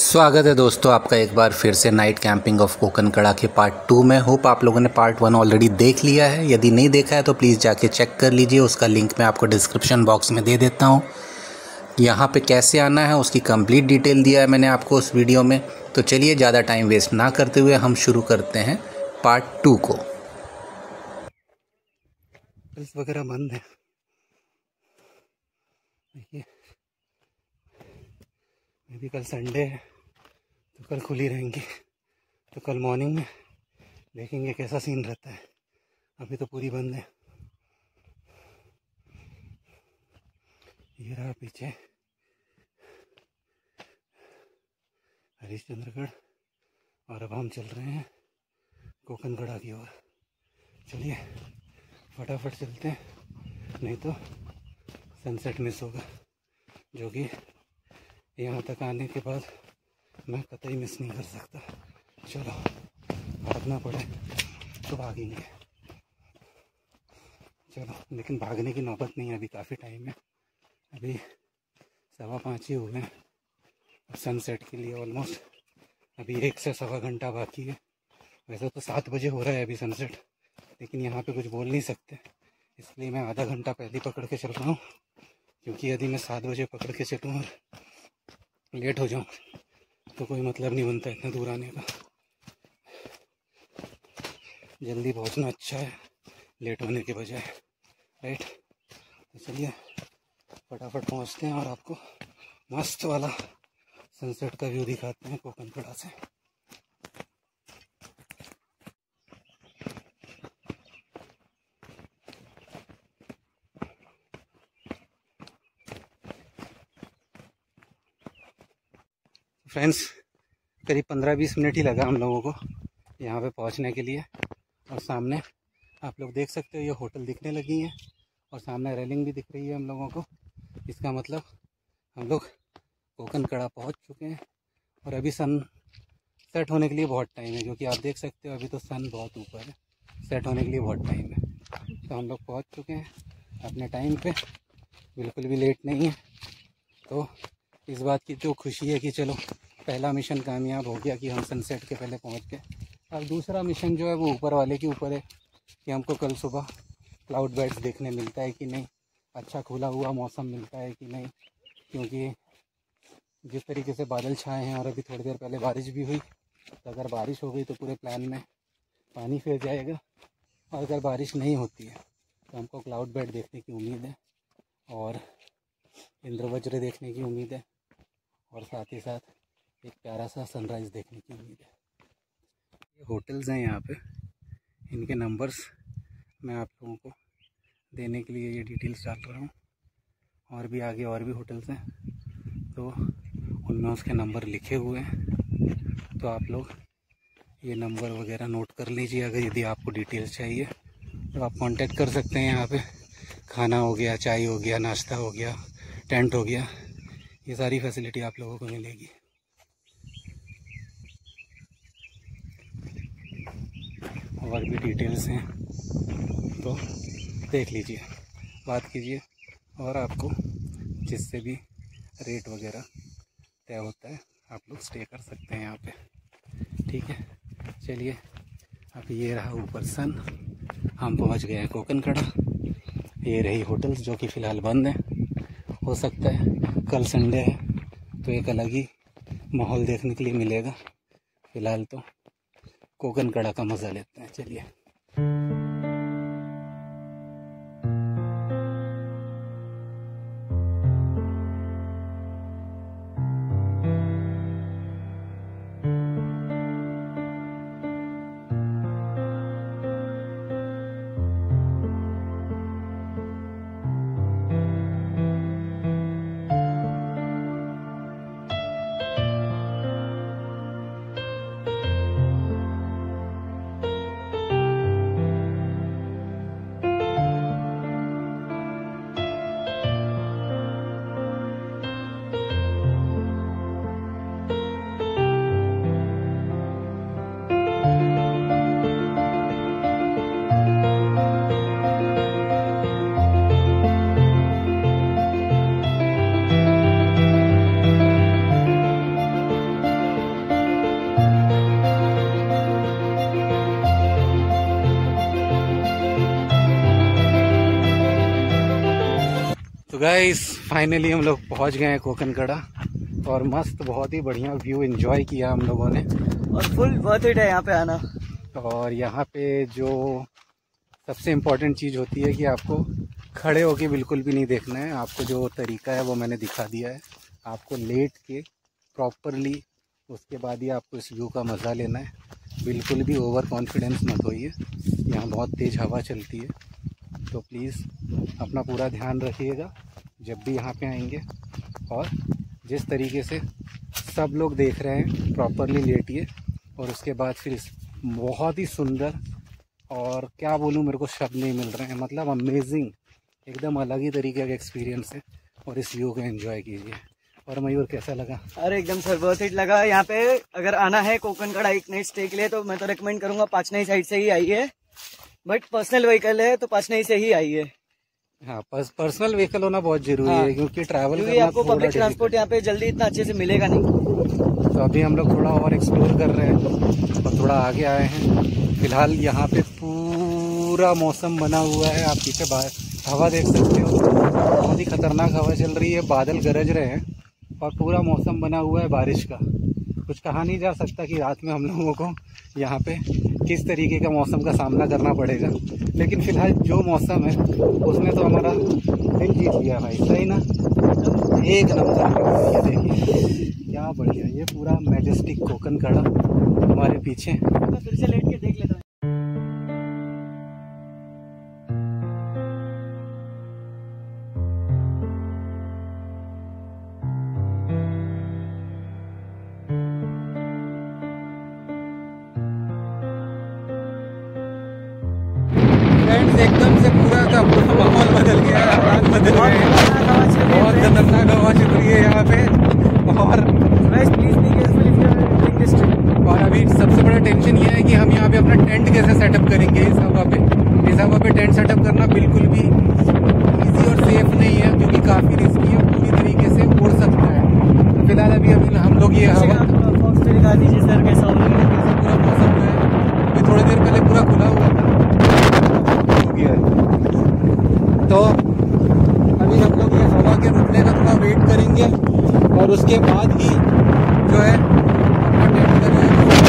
स्वागत है दोस्तों आपका एक बार फिर से नाइट कैंपिंग ऑफ कोकन कड़ा के पार्ट 2 में। होप आप लोगों ने पार्ट 1 ऑलरेडी देख लिया है। यदि नहीं देखा है तो प्लीज़ जाके चेक कर लीजिए, उसका लिंक मैं आपको डिस्क्रिप्शन बॉक्स में दे देता हूँ। यहाँ पे कैसे आना है उसकी कंप्लीट डिटेल दिया है मैंने आपको उस वीडियो में। तो चलिए ज़्यादा टाइम वेस्ट ना करते हुए हम शुरू करते हैं पार्ट 2 को। वगैरह बंद है, देखिए अभी कल संडे है तो कल खुली रहेंगी, तो कल मॉर्निंग में देखेंगे कैसा सीन रहता है। अभी तो पूरी बंद है। ये रहा पीछे हरिश्चंद्रगढ़ और अब हम चल रहे हैं कोकन कड़ा की ओर। चलिए फटाफट चलते हैं, नहीं तो सनसेट मिस होगा, जो कि यहाँ तक आने के बाद मैं कतई मिस नहीं कर सकता। चलो भागना पड़े तो भागेंगे। चलो, लेकिन भागने की नौबत नहीं है, अभी काफ़ी टाइम है। अभी 5:15 ही हुए हैं सनसेट के लिए। ऑलमोस्ट अभी 1 से सवा घंटा बाकी है। वैसे तो 7 बजे हो रहा है अभी सनसेट, लेकिन यहाँ पे कुछ बोल नहीं सकते, इसलिए मैं आधा घंटा पहले पकड़ के चल रहा हूँ। क्योंकि यदि मैं 7 बजे पकड़ के चलूँ और लेट हो जाऊँ तो कोई मतलब नहीं बनता इतना दूर आने का। जल्दी पहुँचना अच्छा है लेट होने के बजाय, राइट। तो चलिए फटाफट पहुँचते हैं और आपको मस्त वाला सनसेट का व्यू दिखाते हैं कोकन कड़ा से। फ्रेंड्स, करीब 15-20 मिनट ही लगा हम लोगों को यहाँ पे पहुँचने के लिए। और सामने आप लोग देख सकते हो ये होटल दिखने लगी हैं और सामने रेलिंग भी दिख रही है हम लोगों को। इसका मतलब हम लोग कोकन कड़ा पहुँच चुके हैं और अभी सन सेट होने के लिए बहुत टाइम है, क्योंकि आप देख सकते हो अभी तो सन बहुत ऊपर है। सेट होने के लिए बहुत टाइम है। तो हम लोग पहुँच चुके हैं अपने टाइम पे, बिल्कुल भी लेट नहीं है। तो इस बात की जो खुशी है कि चलो पहला मिशन कामयाब हो गया कि हम सनसेट के पहले पहुंच गए। अब दूसरा मिशन जो है वो ऊपर वाले के ऊपर है कि हमको कल सुबह क्लाउड बेड्स देखने मिलता है कि नहीं, अच्छा खुला हुआ मौसम मिलता है कि नहीं। क्योंकि जिस तरीके से बादल छाए हैं और अभी थोड़ी देर पहले बारिश भी हुई, तो अगर बारिश हो गई तो पूरे प्लान में पानी फिर जाएगा। और अगर बारिश नहीं होती है तो हमको क्लाउड बेड देखने की उम्मीद है और इंद्रवज्र देखने की उम्मीद है और साथ ही साथ एक प्यारा सा सनराइज़ देखने की उम्मीद है। ये होटल्स हैं यहाँ पे, इनके नंबर्स मैं आप लोगों को देने के लिए ये डिटेल्स डाल रहा हूँ। और भी आगे और भी होटल्स हैं तो उनमें उसके नंबर लिखे हुए हैं, तो आप लोग ये नंबर वगैरह नोट कर लीजिए। अगर यदि आपको डिटेल्स चाहिए तो आप कांटेक्ट कर सकते हैं। यहाँ पे खाना हो गया, चाय हो गया, नाश्ता हो गया, टेंट हो गया, ये सारी फैसिलिटी आप लोगों को मिलेगी। और भी डिटेल्स हैं तो देख लीजिए, बात कीजिए और आपको जिससे भी रेट वगैरह तय होता है आप लोग स्टे कर सकते हैं यहाँ पे, ठीक है। चलिए अब ये रहा ऊपर सन, हम पहुँच गए हैं कोकन कड़ा। ये रही होटल्स जो कि फ़िलहाल बंद हैं। हो सकता है कल संडे है तो एक अलग ही माहौल देखने के लिए मिलेगा। फ़िलहाल तो कोकन कड़ा का मज़ा लेते हैं, चलिए। गाइस फाइनली हम लोग पहुंच गए हैं कोकनकड़ा और मस्त बहुत ही बढ़िया व्यू एंजॉय किया हम लोगों ने और फुल वर्थ इट है यहाँ पे आना। और यहाँ पे जो सबसे इम्पोर्टेंट चीज़ होती है कि आपको खड़े होके बिल्कुल भी नहीं देखना है, आपको जो तरीका है वो मैंने दिखा दिया है। आपको लेट के प्रॉपरली उसके बाद ही आपको इस व्यू का मज़ा लेना है। बिल्कुल भी ओवर कॉन्फिडेंस मत होइए, यहाँ बहुत तेज़ हवा चलती है, तो प्लीज़ अपना पूरा ध्यान रखिएगा जब भी यहाँ पे आएंगे। और जिस तरीके से सब लोग देख रहे हैं प्रॉपरली लेटिए और उसके बाद फिर इस बहुत ही सुंदर और क्या बोलूँ, मेरे को शब्द नहीं मिल रहे हैं, मतलब अमेजिंग, एकदम अलग ही तरीके का एक्सपीरियंस है। और इस व्यू को एंजॉय कीजिए। और मयूर कैसा लगा? अरे एकदम सर वर्थ इट लगा। यहाँ पे अगर आना है कोकनकड़ा एक नाइट स्टे के लिए तो मैं तो रेकमेंड करूंगा पाचनाई साइड से ही आइए, बट पर्सनल व्हीकल है तो पाचनाई से ही आइए। हाँ, पर्सनल व्हीकल होना बहुत जरूरी है क्योंकि ट्रैवल करना आपको पब्लिक ट्रांसपोर्ट यहाँ पे जल्दी इतना अच्छे से मिलेगा नहीं। तो अभी हम लोग थोड़ा और एक्सप्लोर कर रहे हैं और थोड़ा आगे आए हैं। फिलहाल यहाँ पे पूरा मौसम बना हुआ है, आप पीछे हवा देख सकते हो, बहुत ही खतरनाक हवा चल रही है, बादल गरज रहे हैं और पूरा मौसम बना हुआ है बारिश का। कुछ कहा नहीं जा सकता कि रात में हम लोगों को यहाँ पे किस तरीके का मौसम का सामना करना पड़ेगा, लेकिन फ़िलहाल जो मौसम है उसने तो हमारा दिल जीत लिया भाई, सही ना? एक नंबर। ये देखिए क्या बढ़िया, ये पूरा मैजेस्टिक कोकनकड़ा हमारे पीछे। फिर से लेट के देख लेता हूँ। एकदम से पूरा का पूरा माहौल बदल गया है, हालात बदल गए हैं, बहुत खतरनाक हवा चल रही है यहाँ पे। और अभी सबसे बड़ा टेंशन ये है कि हम यहाँ पे अपना टेंट कैसे सेटअप करेंगे इस हवा पे। इस हवा पे टेंट सेटअप करना बिल्कुल भी इजी और सेफ नहीं है क्योंकि काफ़ी रिस्की है, पूरी तरीके से उड़ सकता है। तो फिलहाल अभी हम लोग ये हवा दिखा दीजिए सर कैसा पूरा मौसम है, अभी थोड़ी देर पहले पूरा खुला हुआ था तो अभी हम लोग ये हवा के रुकने का थोड़ा वेट करेंगे और उसके बाद ही जो है अपना टेंट करेंगे।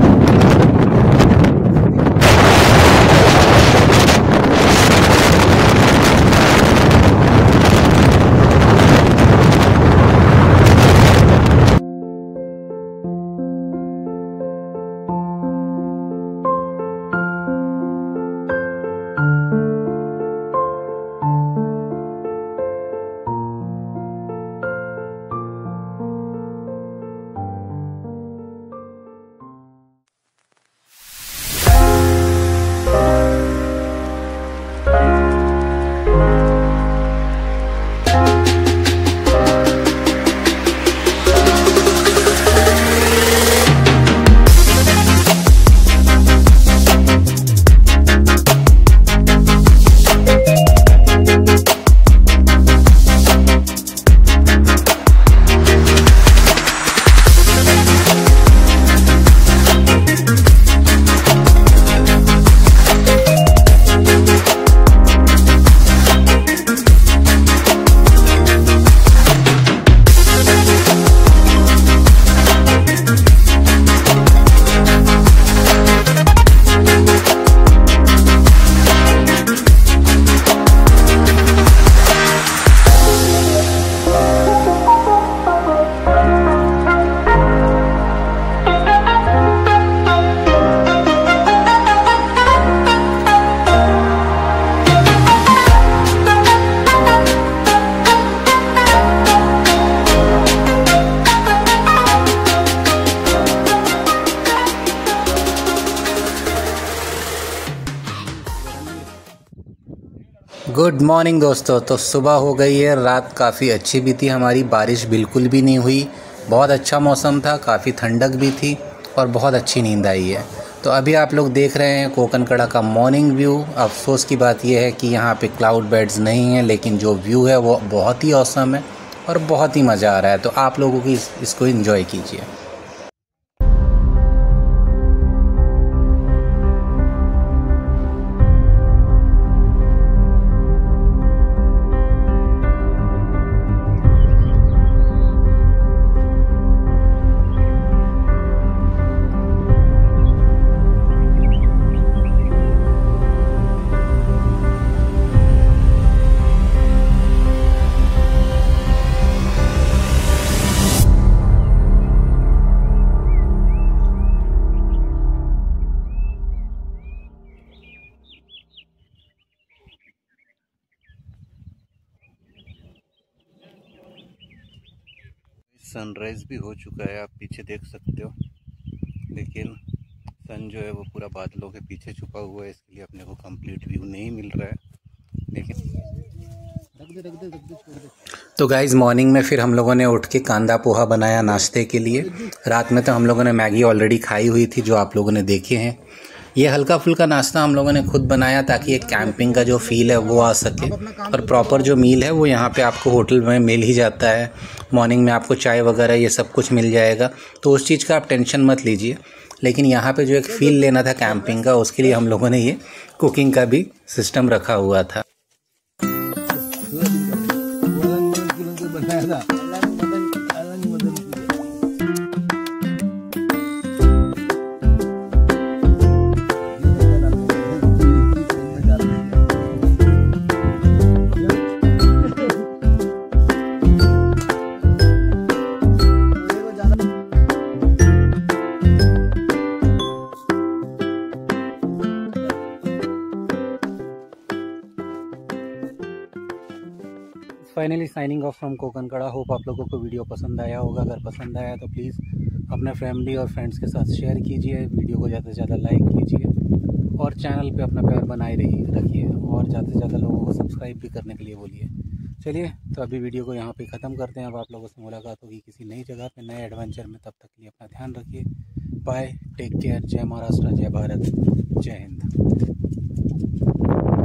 गुड मॉर्निंग दोस्तों। तो सुबह हो गई है, रात काफ़ी अच्छी भी थी हमारी, बारिश बिल्कुल भी नहीं हुई, बहुत अच्छा मौसम था, काफ़ी ठंडक भी थी और बहुत अच्छी नींद आई है। तो अभी आप लोग देख रहे हैं कोकनकड़ा का मॉर्निंग व्यू। अफसोस की बात यह है कि यहाँ पे क्लाउड बेड्स नहीं हैं, लेकिन जो व्यू है वो बहुत ही ऑसम है और बहुत ही मज़ा आ रहा है। तो आप लोगों की इसको एंजॉय कीजिए। सनराइज़ भी हो चुका है, आप पीछे देख सकते हो, लेकिन सन जो है वो पूरा बादलों के पीछे छुपा हुआ है, इसलिए अपने को कंप्लीट व्यू नहीं मिल रहा है। लेकिन तो गाइज़ मॉर्निंग में फिर हम लोगों ने उठ के कांदा पोहा बनाया नाश्ते के लिए। रात में तो हम लोगों ने मैगी ऑलरेडी खाई हुई थी जो आप लोगों ने देखे हैं। ये हल्का फुल्का नाश्ता हम लोगों ने खुद बनाया ताकि एक कैंपिंग का जो फील है वो आ सके, और प्रॉपर जो मील है वो यहाँ पे आपको होटल में मिल ही जाता है। मॉर्निंग में आपको चाय वगैरह ये सब कुछ मिल जाएगा, तो उस चीज़ का आप टेंशन मत लीजिए। लेकिन यहाँ पे जो एक फ़ील लेना था कैंपिंग का, उसके लिए हम लोगों ने ये कुकिंग का भी सिस्टम रखा हुआ था। Finally signing off from Kokankada. Hope आप लोगों को वीडियो पसंद आया होगा। अगर पसंद आया तो प्लीज़ अपने फैमिली और फ्रेंड्स के साथ शेयर कीजिए, वीडियो को ज़्यादा से ज़्यादा लाइक कीजिए, और चैनल पे अपना प्यार बनाए रखिए, और ज़्यादा से ज़्यादा लोगों को सब्सक्राइब भी करने के लिए बोलिए। चलिए तो अभी वीडियो को यहाँ पे ख़त्म करते हैं। अब आप लोगों से मुलाकात होगी किसी नई जगह पे, नए एडवेंचर में। तब तक के लिए अपना ध्यान रखिए। Bye, take care. जय महाराष्ट्र, जय भारत, जय हिंद।